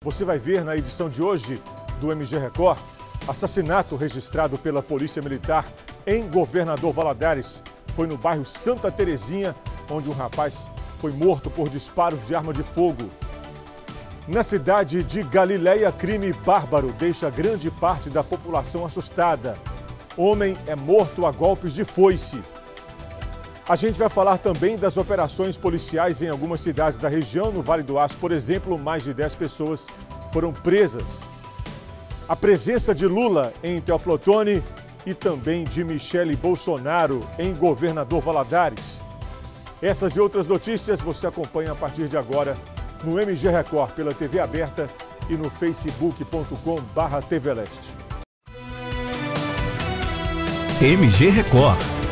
Você vai ver na edição de hoje do MG Record, assassinato registrado pela Polícia Militar em Governador Valadares. Foi no bairro Santa Terezinha, onde um rapaz foi morto por disparos de arma de fogo. Na cidade de Galileia, crime bárbaro deixa grande parte da população assustada. Homem é morto a golpes de foice. A gente vai falar também das operações policiais em algumas cidades da região. No Vale do Aço, por exemplo, mais de 10 pessoas foram presas. A presença de Lula em Teoflotone e também de Michele Bolsonaro em Governador Valadares. Essas e outras notícias você acompanha a partir de agora no MG Record, pela TV aberta e no facebook.com/TVLeste. MG Record.